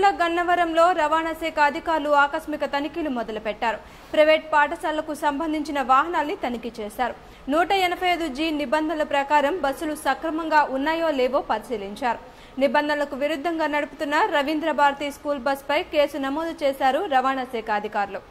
తిరుమల గన్నవరంలో రవాణా శాఖ అధికారులు ఆకస్మిక తనిఖీలు మొదలుపెట్టారు. ప్రైవేట్ పాఠశాలకు సంబంధించిన వాహనాల్ని తనిఖీ చేశారు. 185G నిబంధనల ప్రకారం బస్సులు సక్రమంగా ఉన్నాయో లేవో పరిశీలించారు. నిబంధనలకు విరుద్ధంగా నడుపుతున్న రవీంద్ర భారతి స్కూల్ బస్పై కేసు నమోదు చేశారు రవాణా శాఖ అధికారులు.